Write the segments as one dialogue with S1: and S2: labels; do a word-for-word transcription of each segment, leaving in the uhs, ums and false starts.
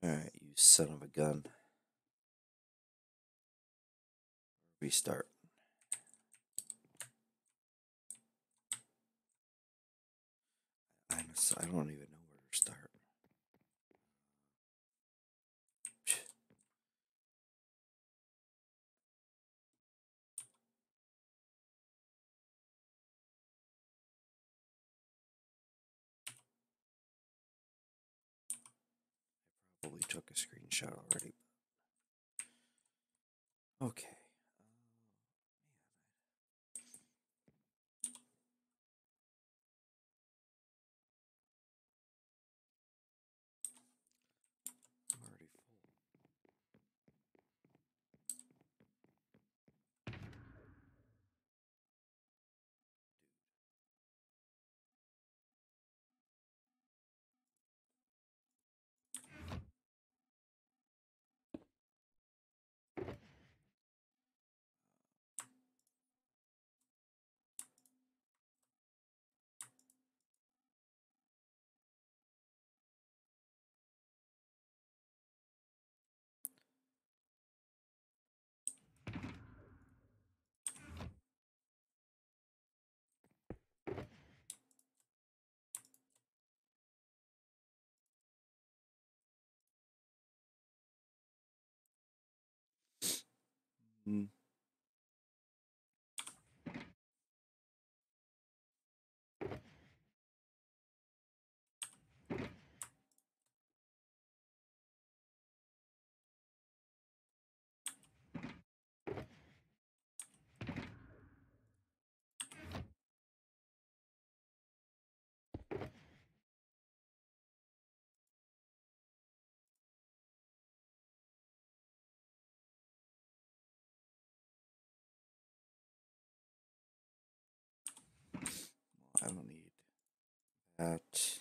S1: Alright, you son of a gun. Restart. I don't even know where to start. I probably took a screenshot already. Okay. I'm already full. Hmm. I don't need that.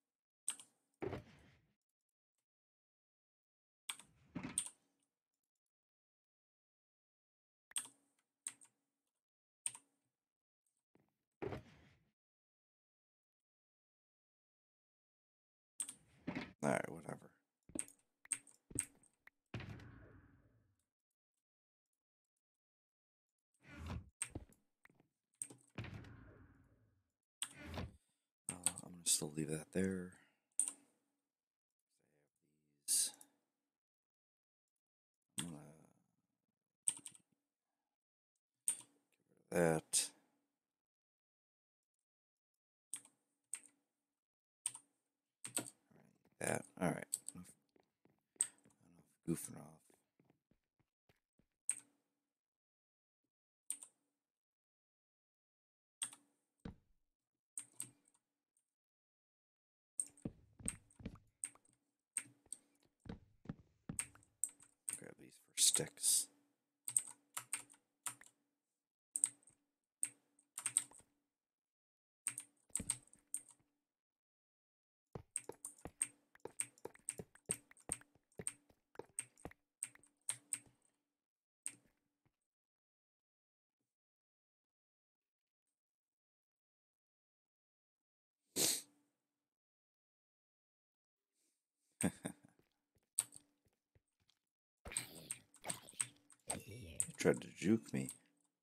S1: Alright, whatever. Uh, I'm gonna still leave that there. These. I'm gonna get rid of that. That. Alright. Enough, enough goofing off. Grab these for sticks. Tried to juke me.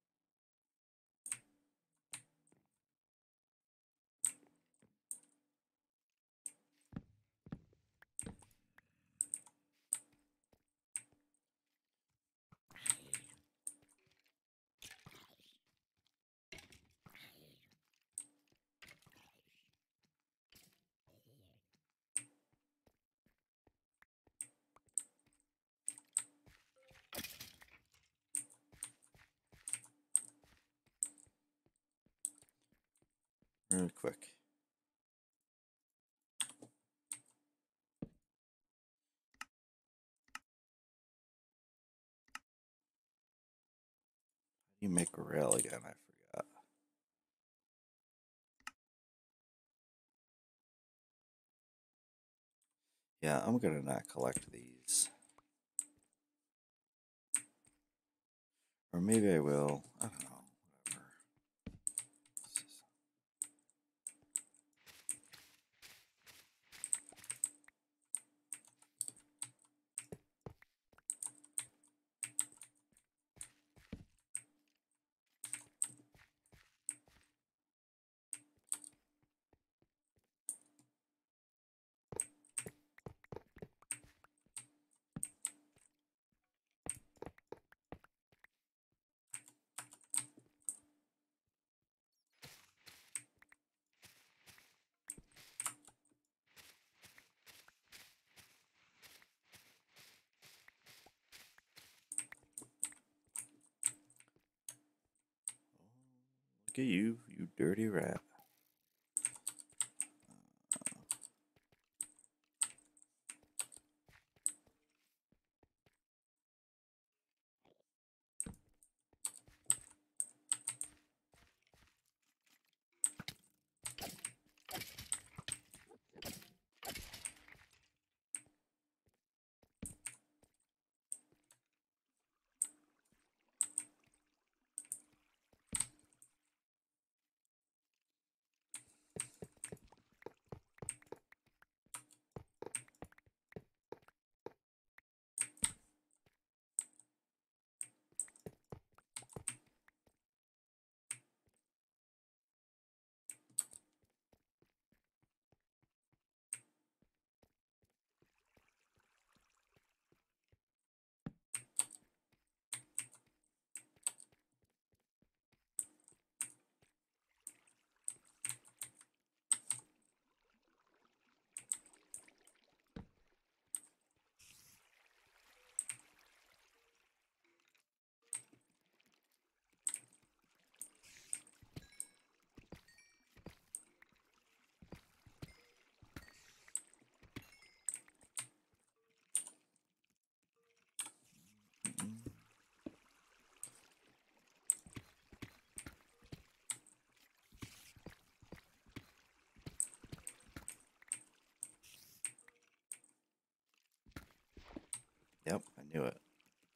S1: Real quick. How do you make a rail again? I forgot. Yeah, I'm gonna not collect these. Or maybe I will. I don't know. Whatever. This is... Look at you, you dirty rat. Yep, I knew it.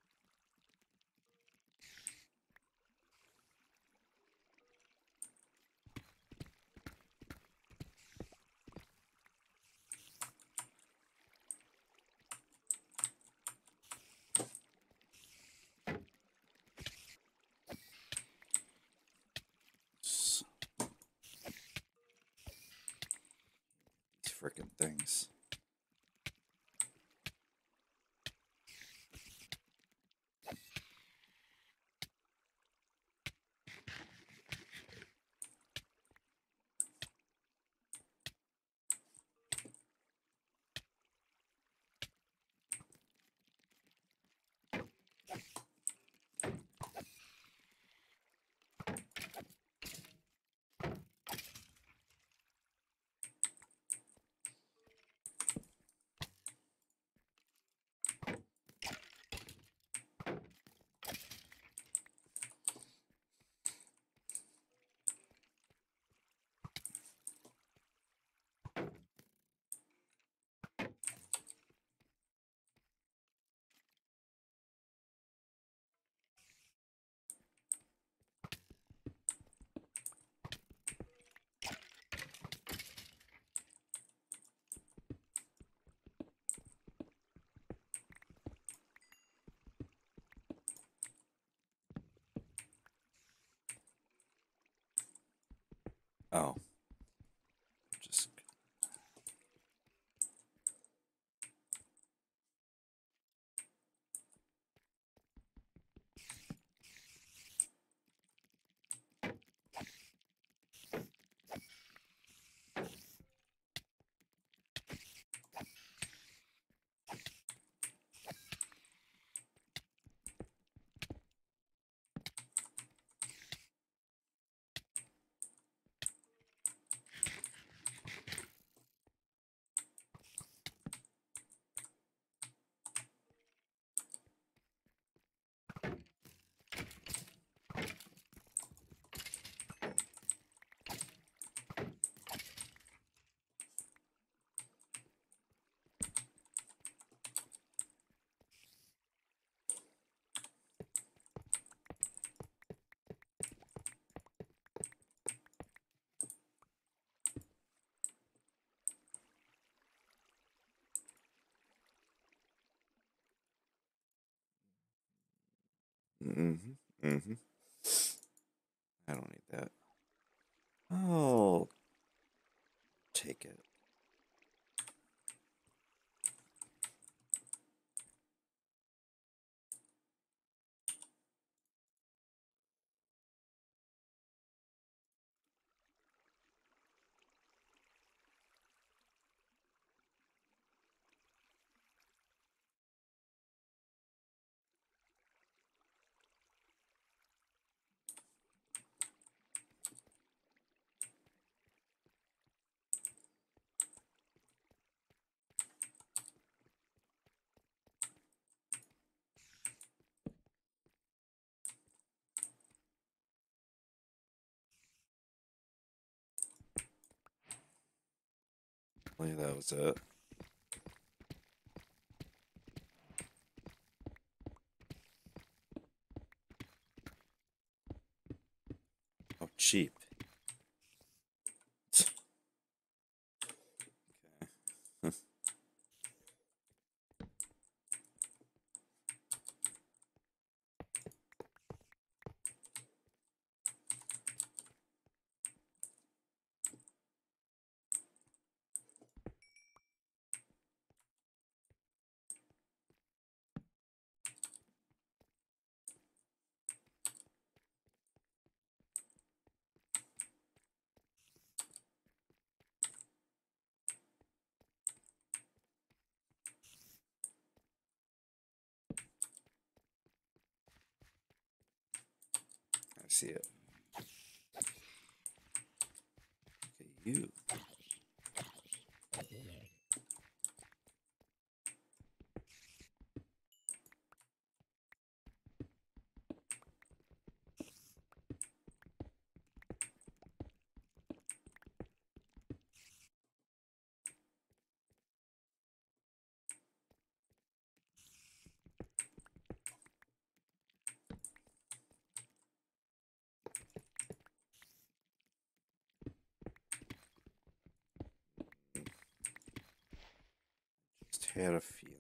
S1: S- These frickin' things. Oh, just mm-hmm, mm-hmm. I don't need that. Oh, take it. Hopefully that was it. Oh, cheap. Okay. I see it. Okay, you. Just had a feeling.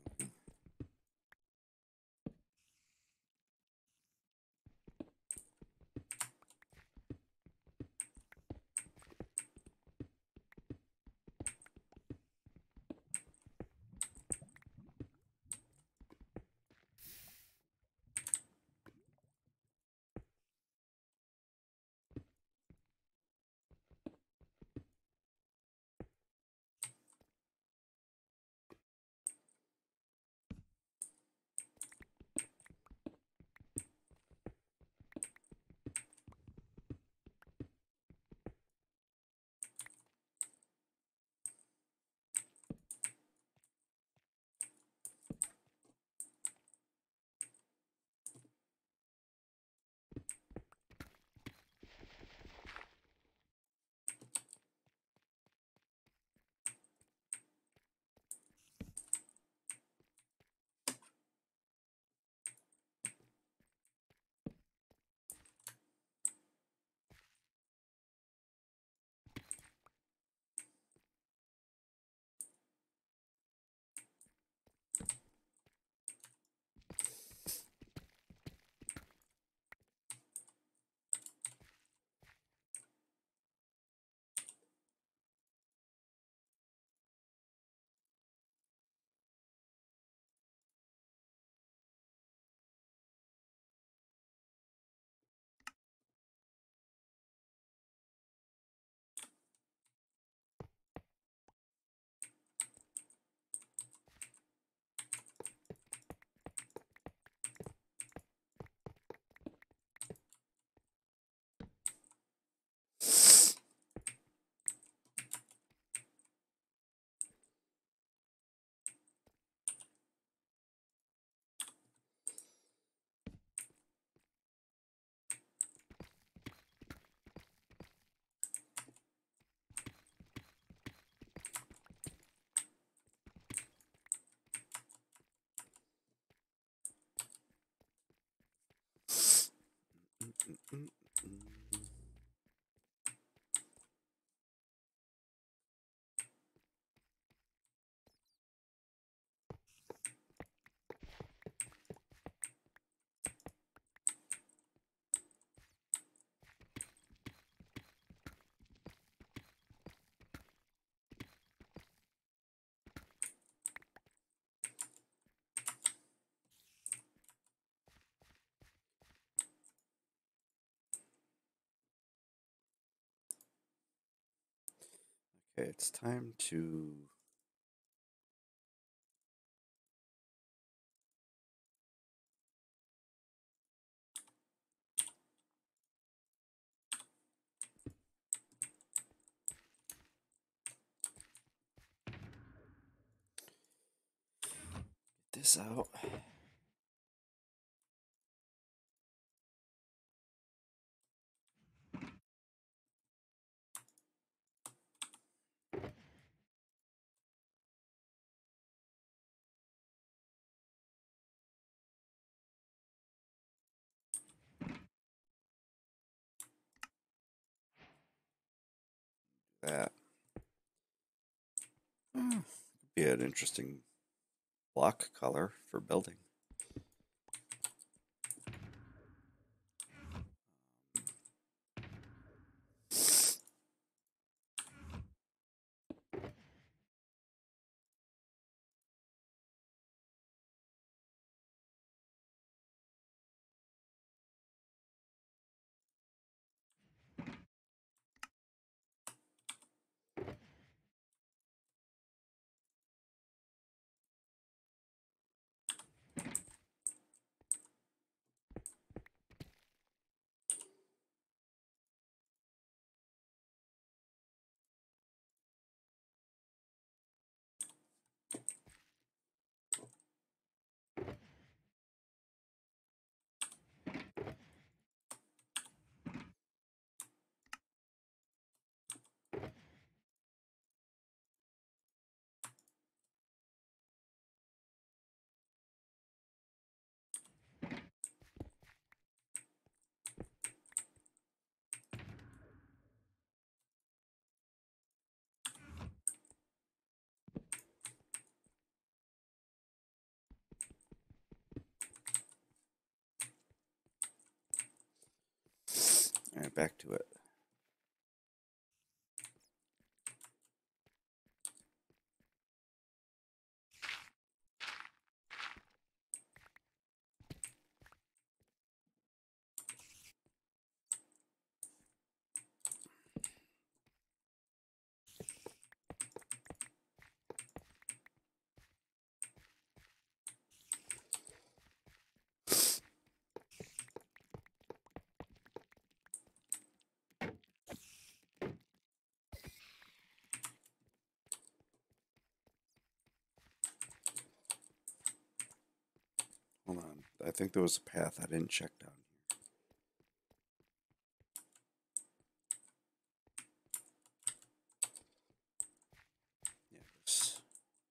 S1: Okay, it's time to get this out. that. Oh, could be an interesting block color for building. All right, back to it. Hold on. I think there was a path I didn't check down here. Yeah, this.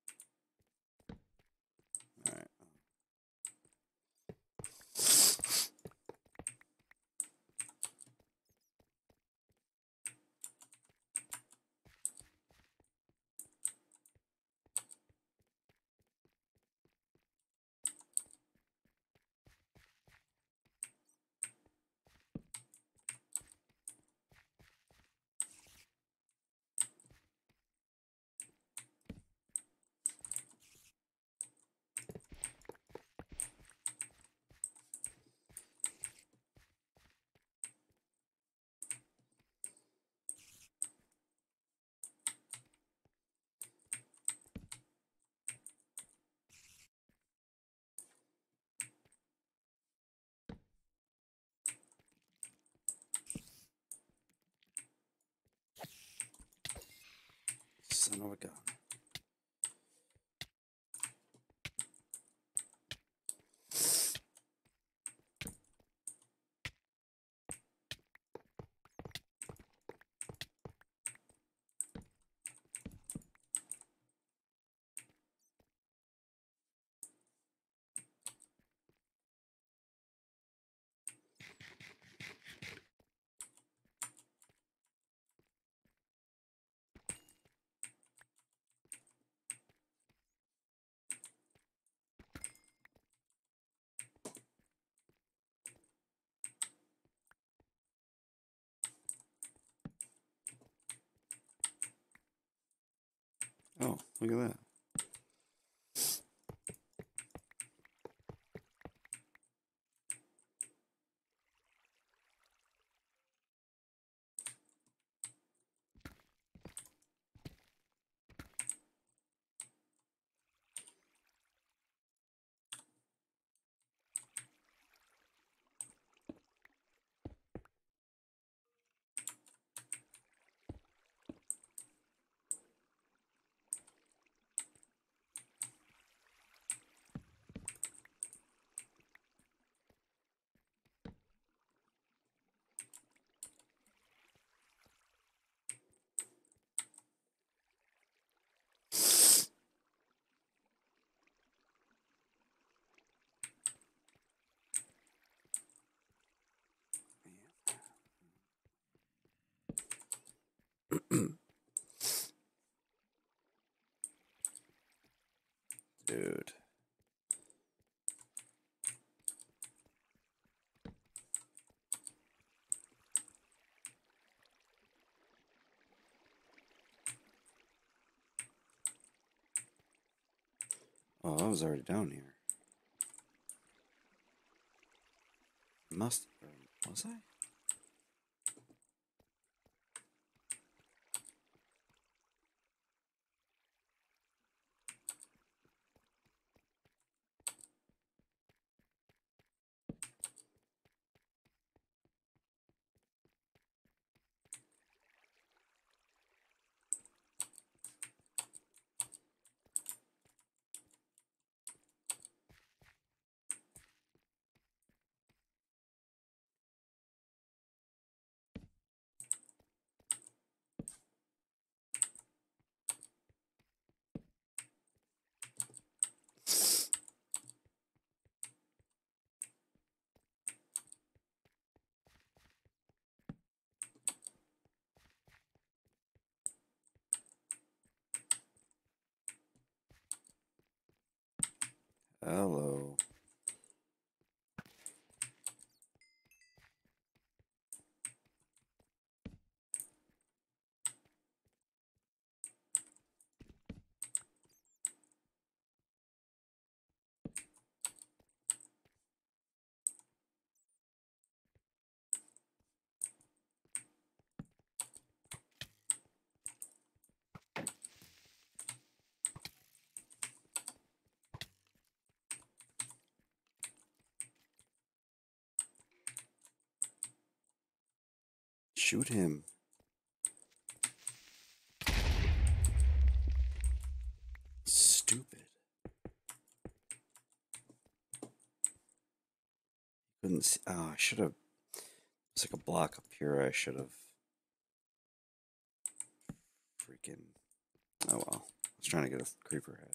S1: All right. Son of a gun. Oh, look at that. dude. Oh, I was already down here. Must, or was I? Hello. Shoot him. Stupid. Couldn't see. Oh, I should have. It's like a block up here. I should have. Freaking. Oh well. I was trying to get a creeper head.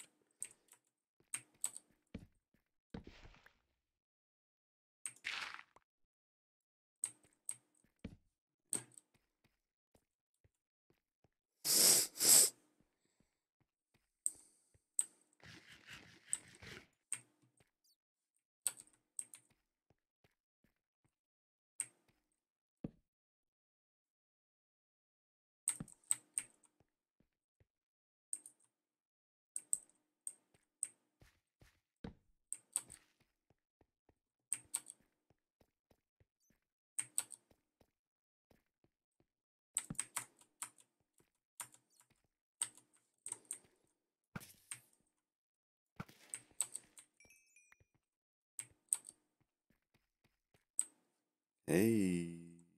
S1: Hey.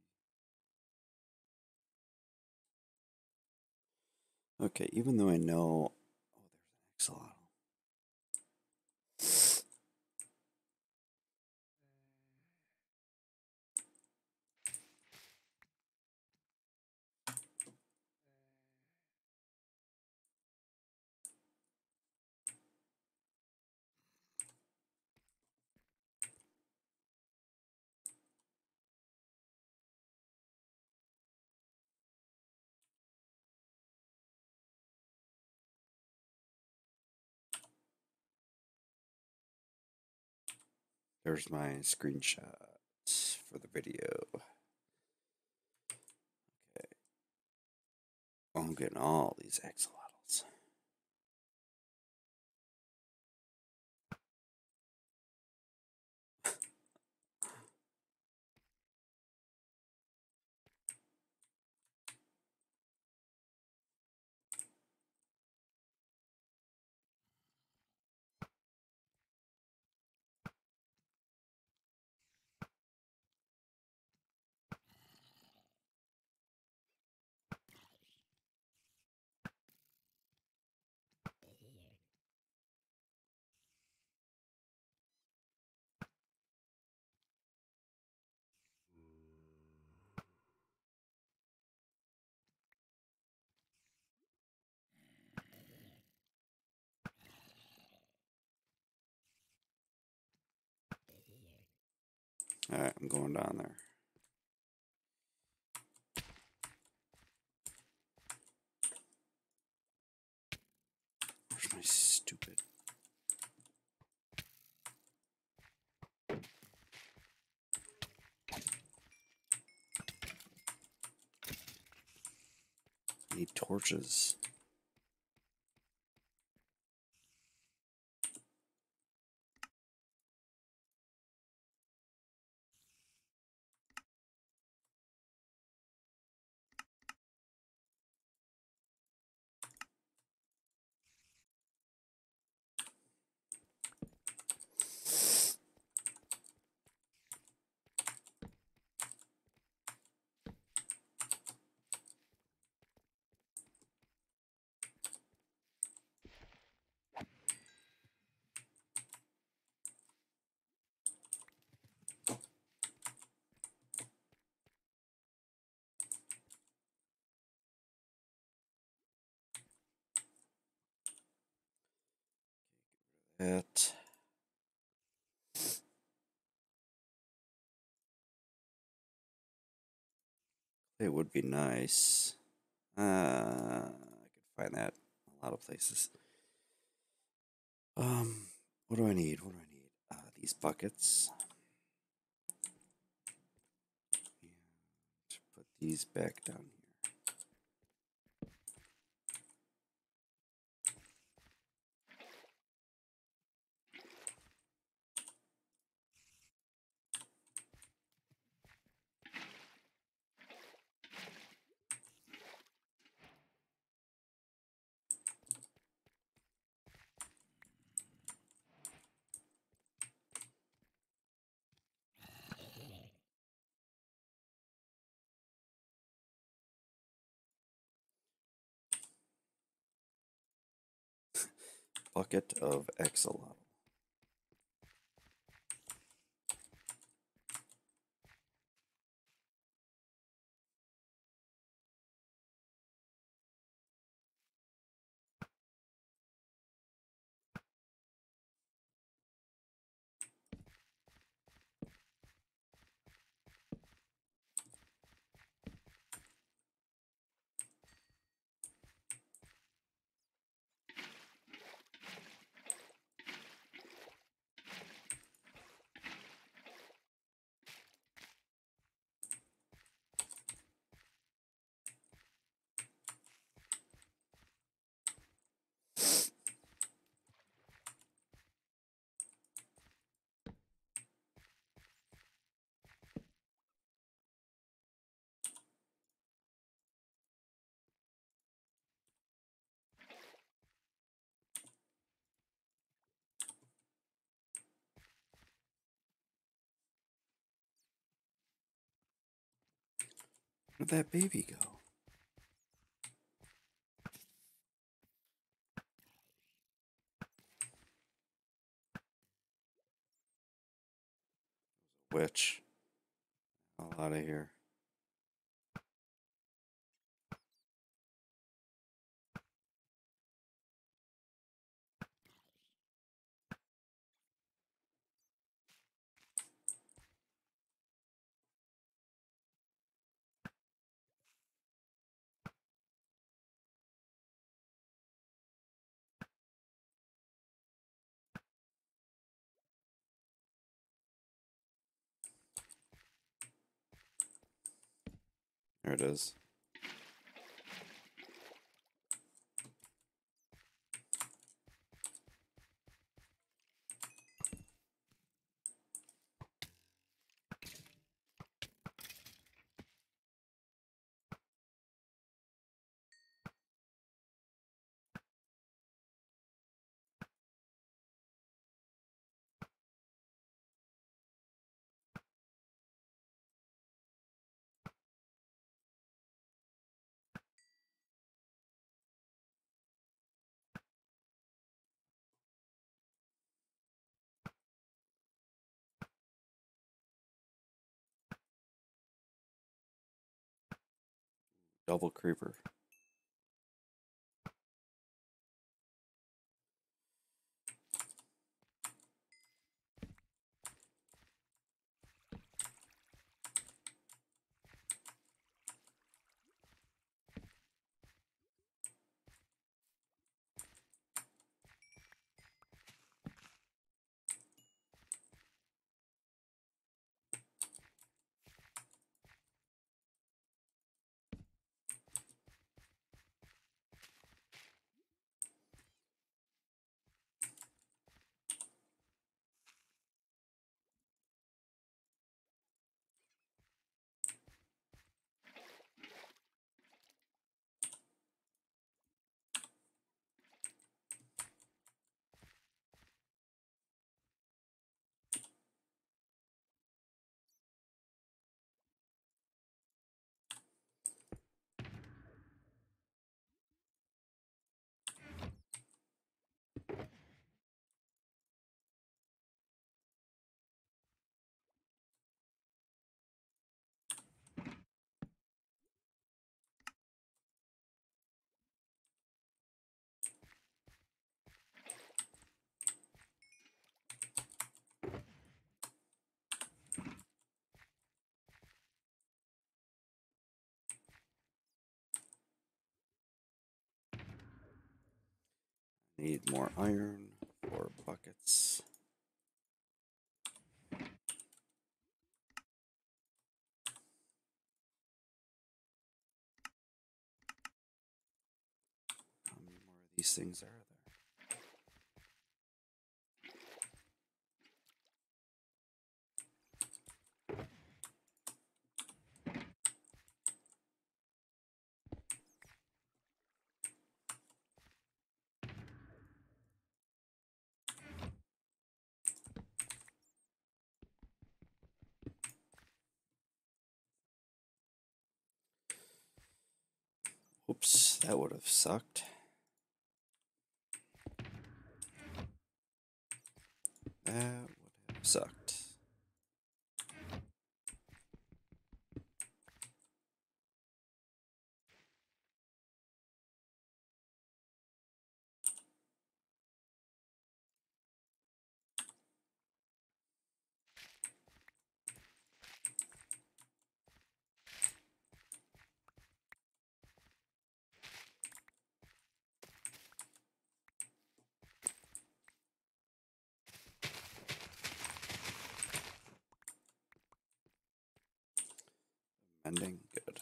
S1: Okay, even though I know. Oh, there's an axolotl. There's my screenshots for the video. Okay. Oh, I'm getting all these axolotls. Alright, I'm going down there. Where's my stupid... Need torches. That. It would be nice. Uh, I could find that in a lot of places. Um, what do I need? What do I need? Uh, these buckets. And put these back down here. Bucket of axolotl. Where'd that baby go? Witch. All out of here. There it is. Double creeper. need more iron for buckets. How many more of these things are there? Oops, that would have sucked. That would have sucked. Ending good.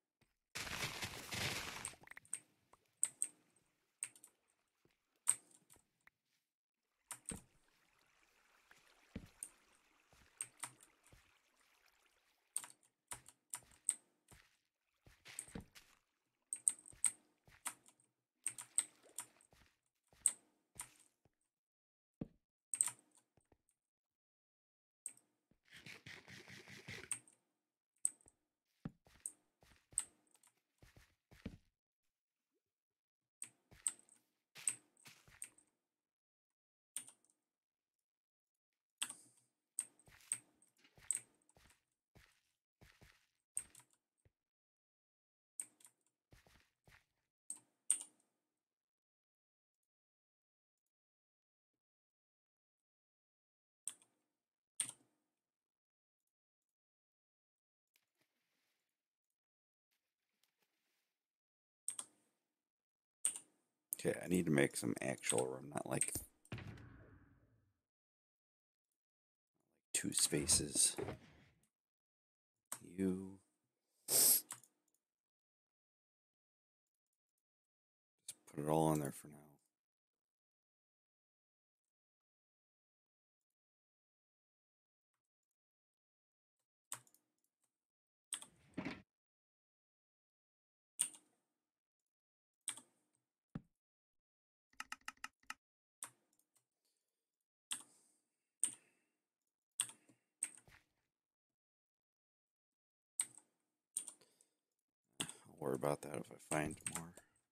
S1: Okay, I need to make some actual room, not like two spaces. You just put it all in there for now. I'll worry about that if I find more.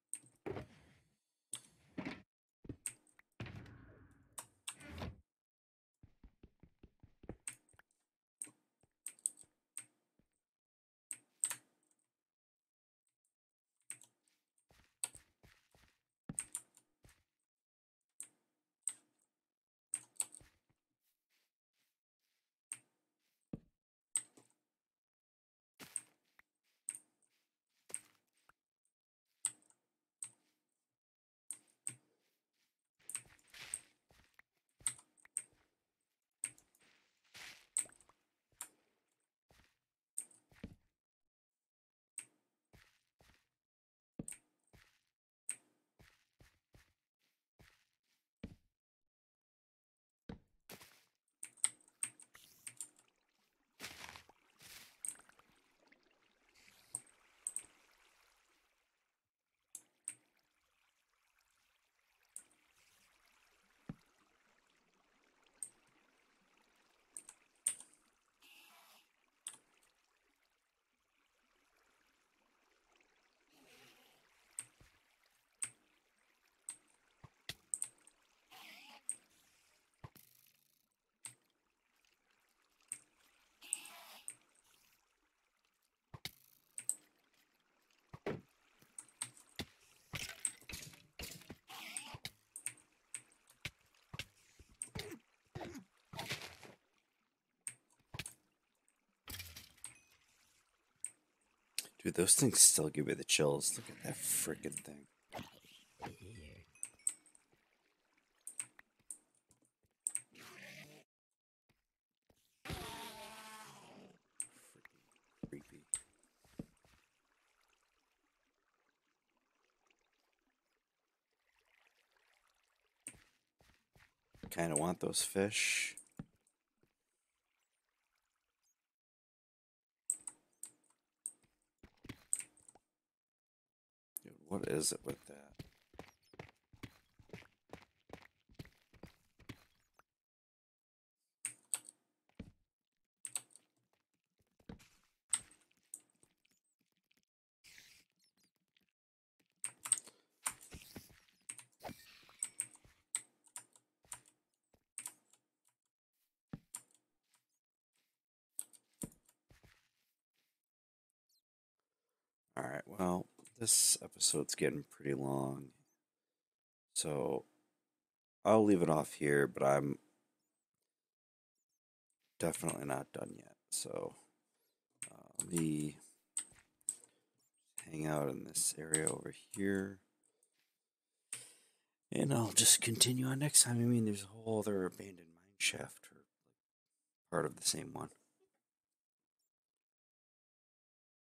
S1: Dude, those things still give me the chills. Look at that freaking thing. kind of want those fish. Dude, what is it with that? All right, well, this episode's getting pretty long, so I'll leave it off here, but I'm definitely not done yet. So uh, let me hang out in this area over here, and I'll just continue on next time. I mean, there's a whole other abandoned mine shaft, or part of the same one.